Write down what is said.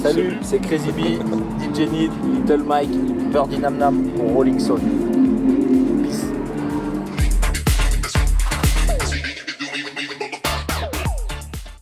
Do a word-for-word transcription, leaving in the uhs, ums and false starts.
Salut, c'est Crazy B, D J Need, Little Mike, Birdie Nam Nam pour Rolling Stone.